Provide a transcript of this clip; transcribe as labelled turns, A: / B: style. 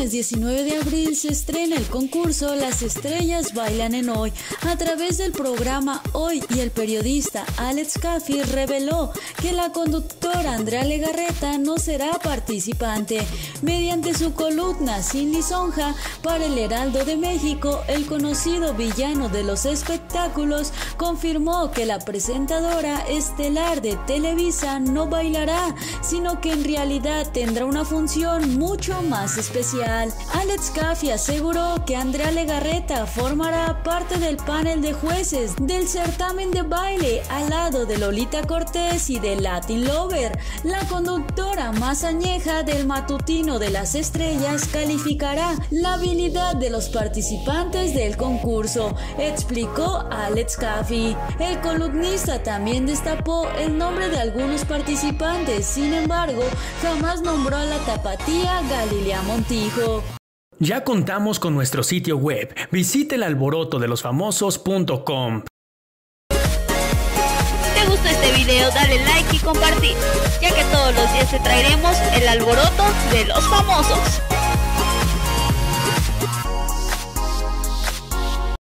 A: viernes 19 de abril se estrena el concurso Las Estrellas Bailan en Hoy a través del programa Hoy, y el periodista Alex Caffi reveló que la conductora Andrea Legarreta no será participante. Mediante su columna Sin Lisonja para el Heraldo de México, el conocido villano de los espectáculos confirmó que la presentadora estelar de Televisa no bailará, sino que en realidad tendrá una función mucho más especial. Alex Caffi aseguró que Andrea Legarreta formará parte del panel de jueces del certamen de baile al lado de Lolita Cortés y de Latin Lover. La conductora más añeja del matutino de las estrellas calificará la habilidad de los participantes del concurso, explicó Alex Caffi. El columnista también destapó el nombre de algunos participantes, sin embargo, jamás nombró a la tapatía Galilea Montijo.
B: Ya contamos con nuestro sitio web. Visite elalborotodelosfamosos.com.
C: ¿Te gustó este video? Dale like y compartir, ya que todos los días te traeremos el alboroto de los famosos.